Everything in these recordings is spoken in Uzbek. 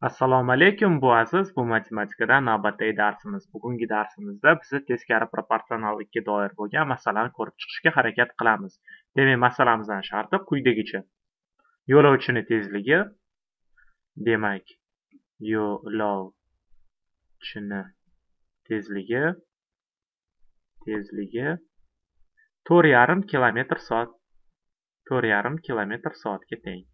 Assalomu alaykum, bu Aziz. Bu matematikadan navbatdagi darsimiz. Bugungi darsimizda biz teskari proporsionallikka doir bo'lgan masalani ko'rib chiqishga harakat qilamiz. Demak, masalamizning sharti quyidagicha. Yo'lovchini tezligi, demak, yo'lovchini tezligi 4,5 km soat. 4,5 km soatga teng.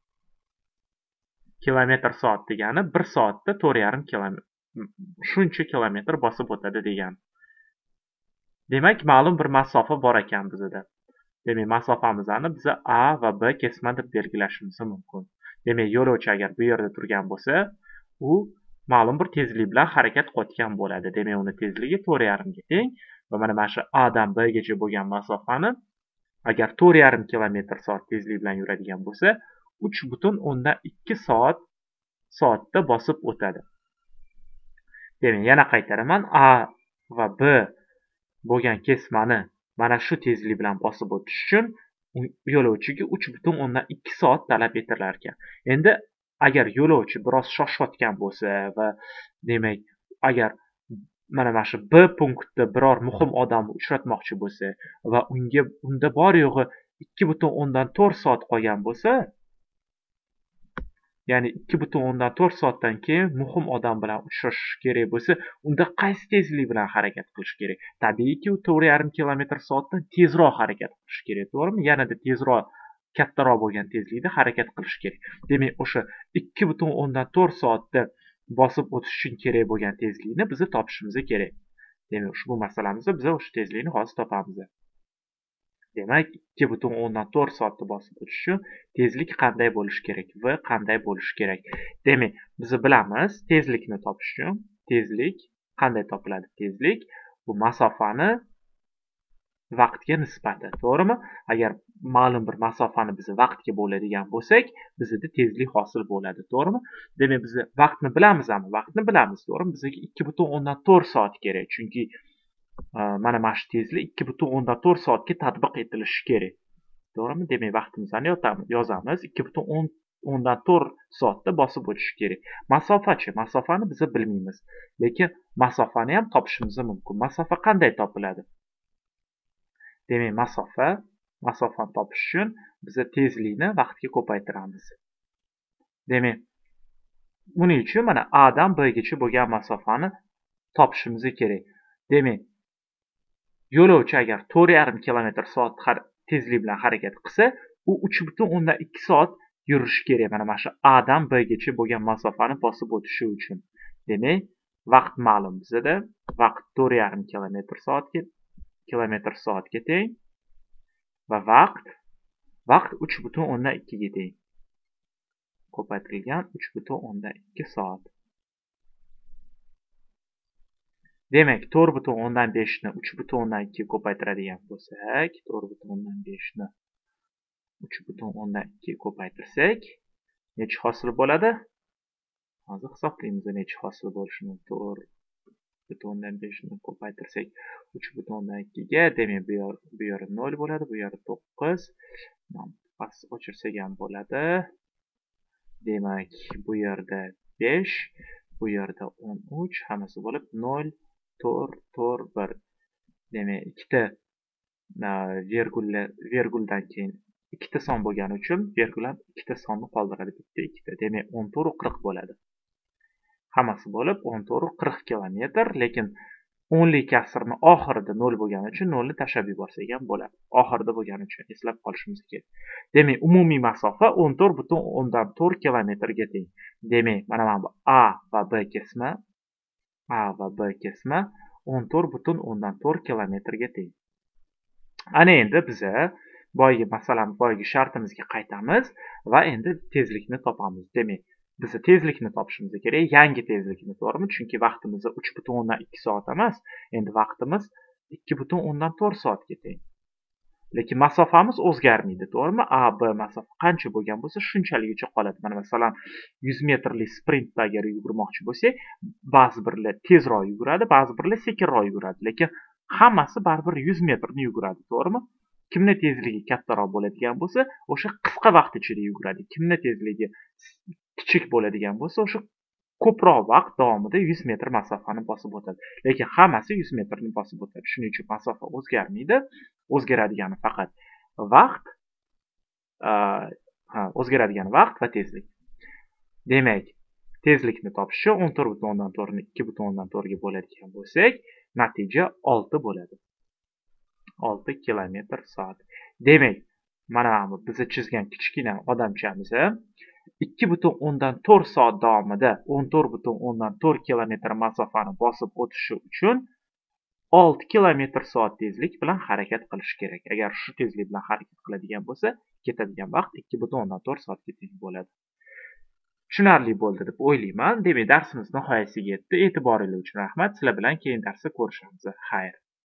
Kilometr soat degani 1 soatda 4,5 km. Shuncha kilometr bosib o'tadi degani. Demak, ma'lum bir masofa bor ekan bizda. Demak, masofamizni biz A va B kesma deb belgilashimiz mumkin. Demak, yo'lovchi agar bu yerda turgan bo'lsa, u ma'lum bir tezlik bilan harakat qilayotgan bo'ladi. Demak, uni tezligi 4,5 ga teng va mana shu A dan B gacha bo'lgan masofani agar 4,5 km soat tezlik bilan yuradigan bo'lsa, 3,2 soatda bosib o'tadi. Demak, yana qaytaraman. A va B bo'lgan kesmani mana shu tezlik bilan bosib o'tish uchun yo'lovchiga 3,2 soat talab etilar ekan. Endi agar yo'lovchi biroz shoshayotgan bo'lsa va demak, agar mana shu B punktda biror muhim odamni uchratmoqchi bo'lsa va unda bor yo'g'i 2,4 soat qolgan bo'lsa, ya'ni 2,4 soatdan keyin muhim odam bilan uchrashish kerak bo'lsa, unda qaysi tezlik bilan harakat qilish kerak? Tabiiyki, u 4,5 km soatdan tezroq harakat qilish kerak, to'g'rimi? Yanada tezroq, kattaroq bo'lgan tezlikda harakat qilish kerak. Demak, o'sha 2,4 soatda bosib o'tish uchun kerak bo'lgan tezlikni biz topishimiz kerak. Demak, ushbu masalamizda biz o'sha tezlikni hozir topamiz. Demak, 2,4 soatda bosib o'tish uchun tezlik qanday bo'lishi kerak? V qanday bo'lishi kerak? Demak, biz bilamiz, tezlikni topish uchun tezlik qanday topiladi? Tezlik bu masofani vaqtga nisbati, to'g'rimi? Agar ma'lum bir masofani biz vaqtga bo'ladigan bo'lsak, bizda tezlik hosil bo'ladi, to'g'rimi? Demak, biz vaqtni bilamizmi? Vaqtni bilamiz, to'g'rimi? Bizga 2,4 soat kerak, chunki mana shu tezlik 2,4 soatga tatbiq etilishi kerak. To'g'rimi? Demak, vaqtimizni yozamiz. 2,4 soatda bosib o'tish kerak. Masofachi? Masofani biz bilmaymiz. Lekin masofani ham topishimiz mumkin. Masofa qanday topiladi? Demak, masofani topish uchun biz tezlikni vaqtga ko'paytiramiz. Demak, buning uchun mana A dan B gacha bo'lgan masofani topishimiz kerak. Demak, yo'lovchi agar 4,5 km soat tezlik bilan harakat qilsa, u 3,2 soat yurishi kerak. Mana shu A dan B gacha bo'lgan masofani bosib o'tishi uchun. Demak, vaqt ma'lum bizda. Vaqt 4,5 km soatga teng va vaqt 3,2 ga teng. Ko'paytirilgan 3,2 soat. Demak, 4,5 ni 3,2 ko'paytiradigan bo'lsak, 4,5 ni 3,2 ko'paytirsak, necha hosil bo'ladi? Hozir hisoblaymiz necha hosil bo'lishini. 4,5 ni ko'paytirsak 3,2 ga, demak, bu yerda 0 bo'ladi, bu yerda 9. Past o'chirsak ham bo'ladi. Demak, bu yerda 5, bu yerda 13, hammasi bo'lib 0, 4, 4, 1. Demak, ikkita verguldan keyin ikkita son bo'lgani uchun verguldan ikkita sonni qoldiradi, bitta, ikkita. Demak, 14 40 bo'ladi. Hammasi bo'lib 14 40 km, lekin o'nli kasrni oxirida 0 bo'lgani uchun 0 ni tashlab yuborsak ham bo'ladi. Oxirida bo'lgani uchun eslab qolishimiz kerak. Demak, umumiy masofa 14,4 km ga teng. Demak, mana bu A va B kesma 14,4 km ga teng. Ana endi biz boyagi shartimizga qaytamiz va endi tezlikni topamiz. Demak, biz tezlikni topishimiz kerak, yangi tezlikni, to'g'rimi? Chunki vaqtimiz 3,2 soat emas, endi vaqtimiz 2,4 soatga teng. Lekin masofamiz o'zgarmaydi, to'g'rimi? A, B masofa qancha bo'lgan bo'lsa, shunchaligicha qoladi. Mana masalan, 100 metrlik sprintda agar yugurmoqchi bo'lsak, ba'zi birlar tezroq yuguradi, ba'zi birlar sekinroq yuguradi, lekin hammasi baribir 100 metrni yuguradi, to'g'rimi? Kimni tezligi kattaroq bo'ladigan bo'lsa, o'sha qisqa vaqt ichida yuguradi. Kimni tezligi kichik bo'ladigan bo'lsa, o'sha ko'proq vaqt davomida 100 metr masofani bosib o'tadi. Lekin hammasi 100 metrni bosib o'tadi. Shuning uchun masofa o'zgarmaydi. O'zgaradigani faqat vaqt, o'zgaradigan vaqt va tezlik. Demak, tezlikni topishni 14,4 ni 2,4 ga bo'ladigan bo'lsak, natija 6 bo'ladi. 6 kilometr soat. Demak, mana bu biz chizgan kichkina odamchamiz 2,4 soat davomida 14,4 kilometr masofani bosib o'tishi uchun 6 kilometr soat tezlik bilan harakat qilish kerak. Agar shu tezlik bilan harakat qiladigan bo'lsa, ketadigan vaqt 2,4 soatga teng bo'ladi. Tushunarli bo'ldi deb o'ylayman. Demak, darsimiz nihoyasiga yetdi. E'tiboringiz uchun rahmat. Sizlar bilan keyingi darsda ko'rishamiz. Xayr.